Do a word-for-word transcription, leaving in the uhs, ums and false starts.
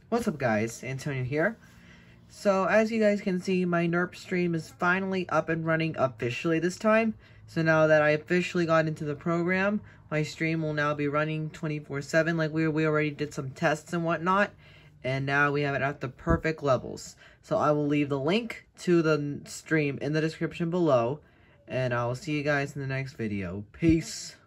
What's up guys, Antonio here. So as you guys can see, my NERP stream is finally up and running officially this time. So now that I officially got into the program, my stream will now be running twenty-four seven. Like we, we already did some tests and whatnot, and now we have it at the perfect levels. So I will leave the link to the stream in the description below, and I will see you guys in the next video. Peace.